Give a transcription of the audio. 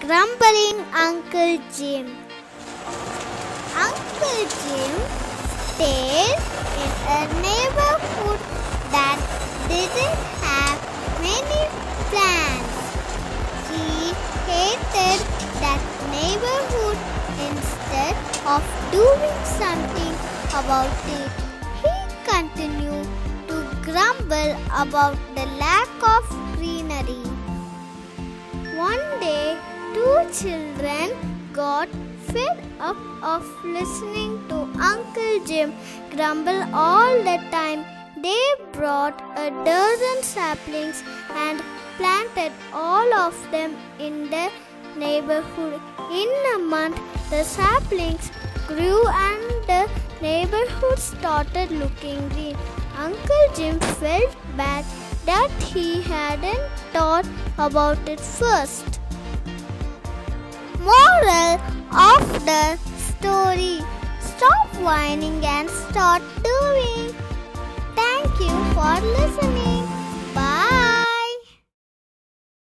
grumbling Uncle Jim. Uncle Jim stayed in a neighborhood that didn't have many plants. He hated that neighborhood. Instead of doing something about it, he continued to grumble about the lack of greenery. One day, two children got fed up of listening to Uncle Jim grumble all the time. They brought a dozen saplings and planted all of them in the neighborhood. In a month, the saplings grew and the neighborhood started looking green. Uncle Jim felt bad that he hadn't thought about it first. Moral of the story: stop whining and start doing. Thank you for listening.